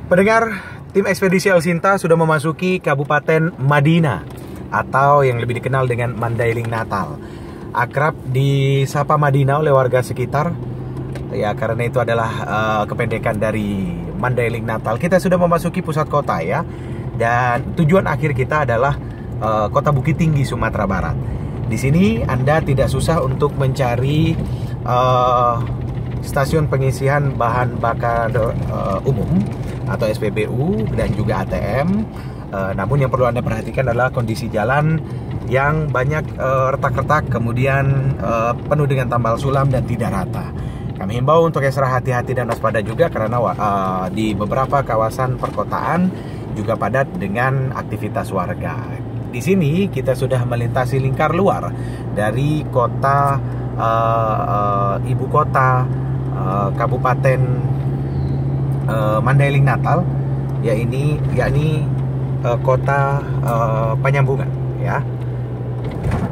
Pendengar, tim ekspedisi El Sinta sudah memasuki Kabupaten Madinah atau yang lebih dikenal dengan Mandailing Natal. Akrab disapa Madinah oleh warga sekitar. Ya, karena itu adalah kependekan dari Mandailing Natal. Kita sudah memasuki pusat kota ya. Dan tujuan akhir kita adalah Kota Bukit Tinggi, Sumatera Barat. Di sini Anda tidak susah untuk mencari stasiun pengisian bahan bakar umum atau SPBU dan juga ATM. Namun yang perlu Anda perhatikan adalah kondisi jalan yang banyak retak-retak, kemudian penuh dengan tambal sulam dan tidak rata. Kami himbau untuk ekstra hati-hati dan waspada juga karena di beberapa kawasan perkotaan juga padat dengan aktivitas warga. Di sini kita sudah melintasi lingkar luar dari kota ibu kota Kabupaten Mandailing Natal, yakni kota Penyambungan ya.